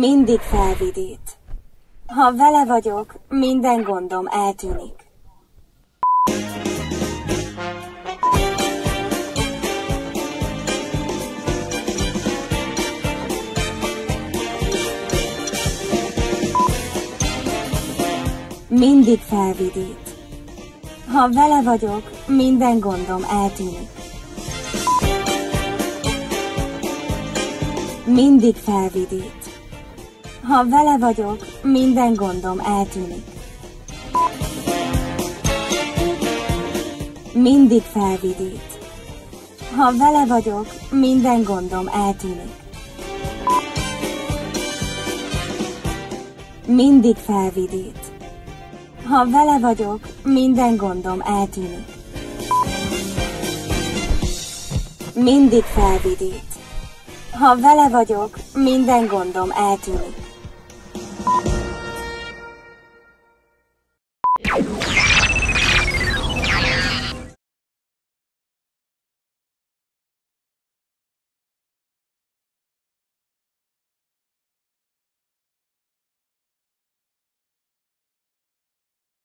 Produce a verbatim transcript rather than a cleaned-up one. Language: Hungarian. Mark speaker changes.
Speaker 1: Mindig felvidít. Ha vele vagyok, minden gondom eltűnik. Mindig felvidít. Ha vele vagyok, minden gondom eltűnik. Mindig felvidít. Ha vele vagyok, minden gondom eltűnik. Mindig felvidít. Ha vele vagyok, minden gondom eltűnik. Mindig felvidít. Ha vele vagyok, minden gondom eltűnik. Mindig felvidít. Ha vele vagyok, minden gondom eltűnik.